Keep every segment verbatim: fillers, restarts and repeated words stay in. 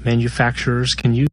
Manufacturers can use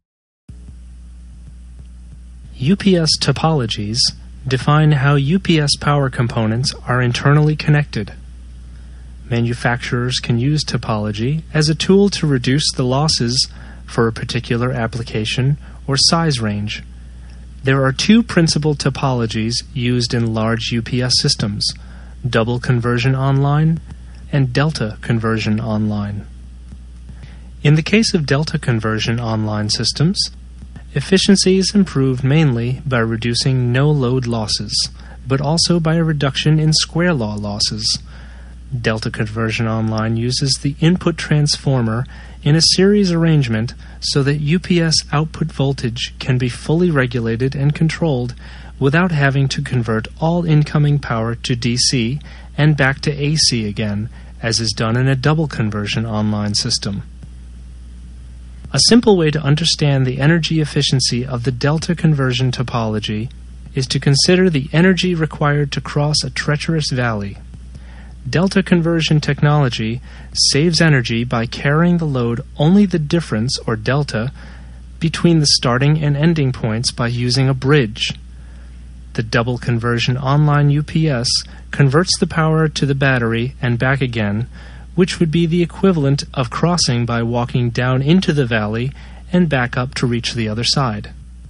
U P S topologies define how U P S power components are internally connected. Manufacturers can use topology as a tool to reduce the losses for a particular application or size range. There are two principal topologies used in large U P S systems: double conversion online and delta conversion online. In the case of delta conversion online systems, efficiency is improved mainly by reducing no-load losses, but also by a reduction in square law losses. Delta conversion online uses the input transformer in a series arrangement so that U P S output voltage can be fully regulated and controlled without having to convert all incoming power to D C and back to A C again, as is done in a double conversion online system. A simple way to understand the energy efficiency of the delta conversion topology is to consider the energy required to cross a treacherous valley. Delta conversion technology saves energy by carrying the load only the difference, or delta, between the starting and ending points by using a bridge. The double conversion online U P S converts the power to the battery and back again, which would be the equivalent of crossing by walking down into the valley and back up to reach the other side.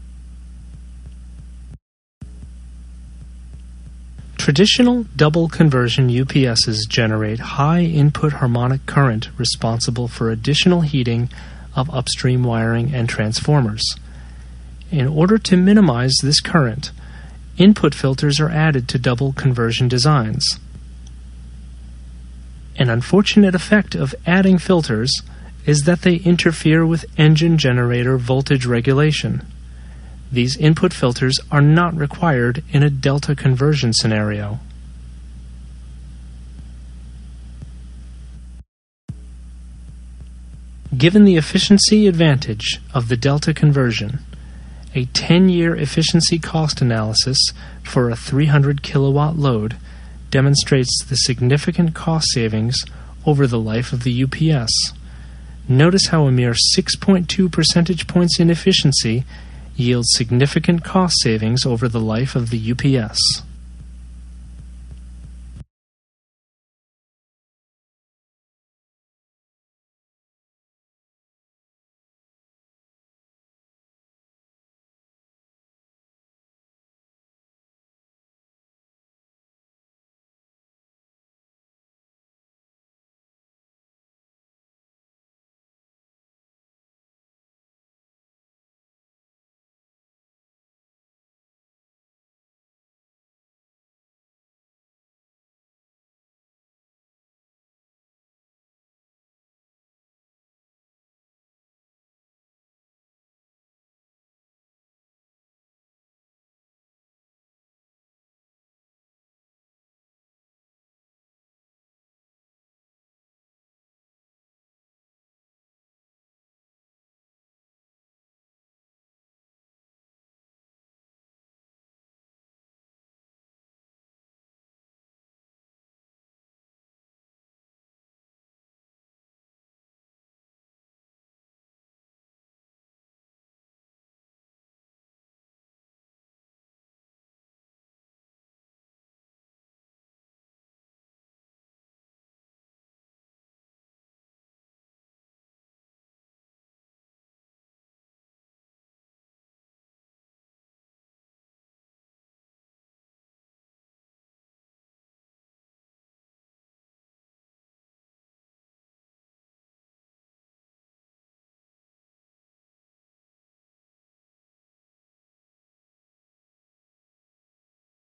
Traditional double conversion U P Ss generate high input harmonic current responsible for additional heating of upstream wiring and transformers. In order to minimize this current, input filters are added to double conversion designs. An unfortunate effect of adding filters is that they interfere with engine generator voltage regulation. These input filters are not required in a delta conversion scenario. Given the efficiency advantage of the delta conversion, a ten-year efficiency cost analysis for a three hundred kilowatt load demonstrates the significant cost savings over the life of the U P S. Notice how a mere six point two percentage points in efficiency yields significant cost savings over the life of the U P S.